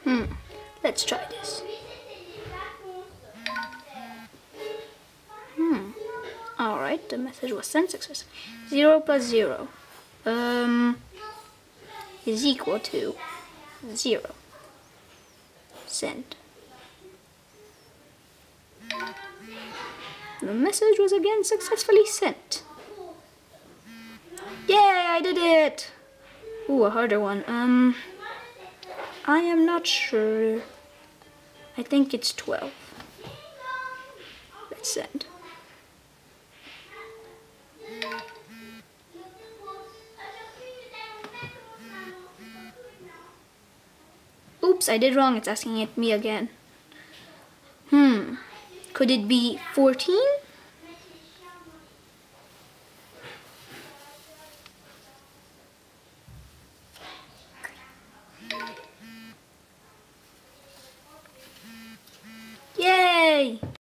Let's try this. Alright, the message was sent successfully. 0 plus 0 is equal to 0. Send. The message was again successfully sent. Yay, I did it! Ooh, a harder one. I am not sure. I think it's 12. Let's send. Oops, I did wrong. It's asking it me again. Could it be 14? Yay!